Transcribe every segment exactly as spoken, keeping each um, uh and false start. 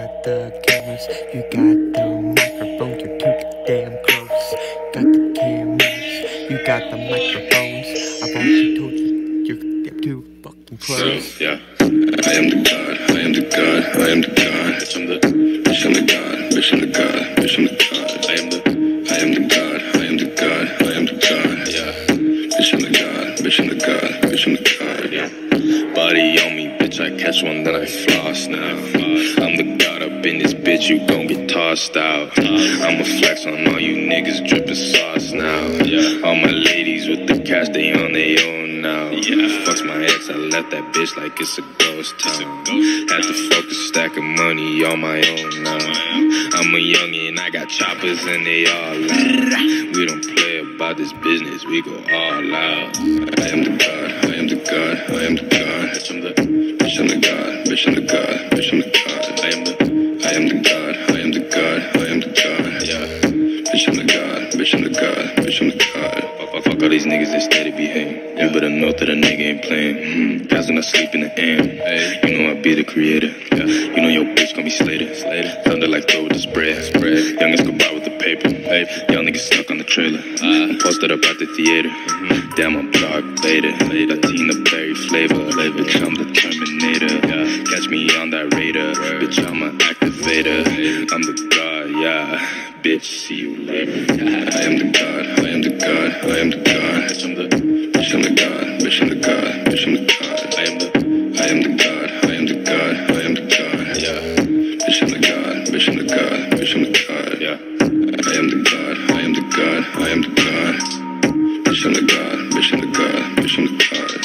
got the cameras, you got the microphones, you're too damn close. Got the cameras, you got the microphones. I've already told you, you're too fucking close. So, yeah, I am the God, I am the God, I am the God. Bitch, I'm the, bitch, I'm the God, bitch, I'm the God, bitch, I'm the God. I am the, I am the God, I am the God, I am the God. Yeah, bitch, I'm the God, bitch, I'm the God, bitch, I'm the God. Yeah. Body on me, bitch, I catch one, then I floss now. I'm the God up in this bitch, you gon' get tossed out. I'ma flex on all you niggas drippin' sauce now. All my ladies with the cash, they on they own now. Fucks my ex, I left that bitch like it's a ghost town. Had to focus, stack of money on my own now. I'm a youngin', I got choppers and they all loud. We don't play about this business, we go all out. I am the God, I am the God, I am the God. Bitch, I'm the, bitch, I'm the God, bitch, I'm the God, bitch, I'm the God. I am the, I am the God, I am the God, I am the God. Yeah, bitch, I'm the God, bitch, I'm the God, bitch, I'm the God. Fuck, fuck, fuck all these niggas that steady be hating. You better know that a nigga ain't playing. Mm-hmm. Guys when I sleep in the am. Hey, you know I be the creator. Yeah, you know your bitch gon' be Slater. Slater. Thunder like throw with the spread. Spread. Youngest go by with the paper. Paper. Young niggas stuck on the trailer. Uh, I'm posted up at the theater. Mm-hmm. Damn, I'm dark Vader. Latina berry flavor. Flavor. Bitch, I'm the Terminator. Yeah. Catch me on that radar. Word. Bitch, I'm an activator. Hey. I'm the God, yeah. Bitch, see you later. I am the God, I am the God, I am the God. Bitch, I'm the, bitch, I'm the God, bitch, I'm the God, bitch, I'm the God. I am the, I am the God, I am the God, I am the God. Yeah, bitch, I'm the God, bitch, I'm the God, bitch, I'm the God. Yeah, I am the God, I am the God, I am the God. Bitch, I'm the God, bitch, I'm the God, bitch, I'm the God.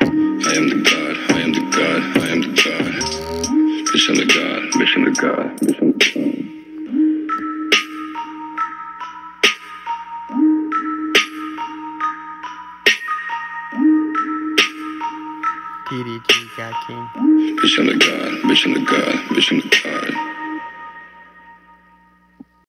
I am the God, I am the God, I am the God. Bitch, I'm the God, bitch, I'm the God, bitch, I'm the God. Tdgodking. Bitch, I'm the God, bitch, I'm the God, bitch, I'm the God.